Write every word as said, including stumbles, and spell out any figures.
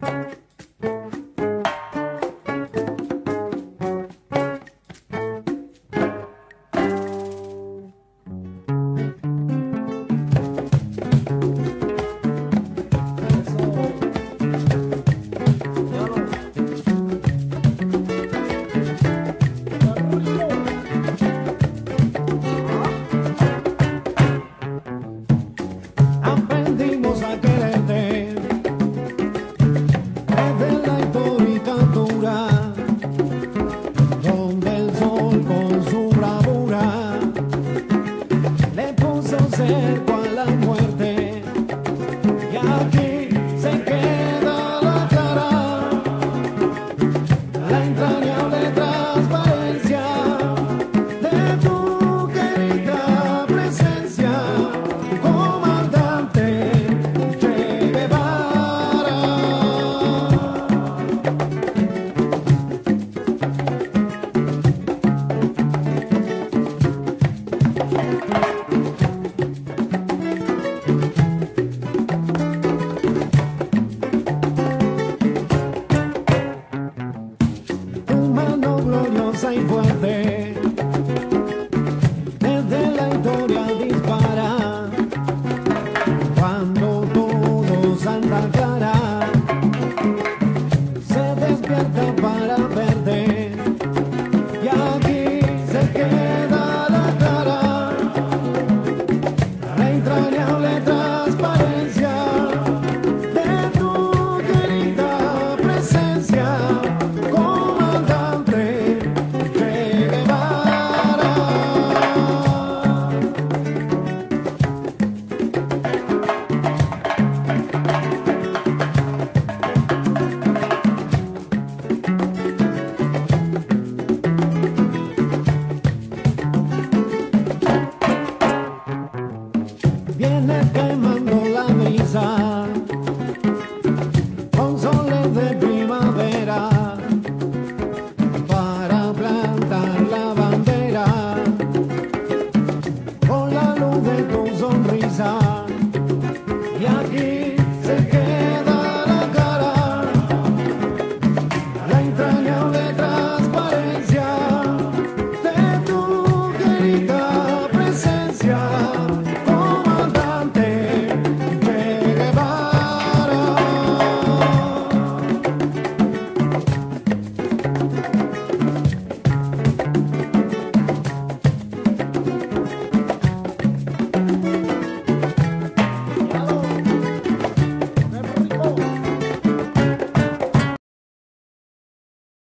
Aprendimos a quererte desde la histórica altura, donde el sol con su bravura le puso cerco a la muerte. Y aquí se queda la clara, la entrañable transparencia de tu querida presencia, comandante Che Guevara. Tu mano gloriosa y fuerte desde la historia dispara, cuando todo Santa Clara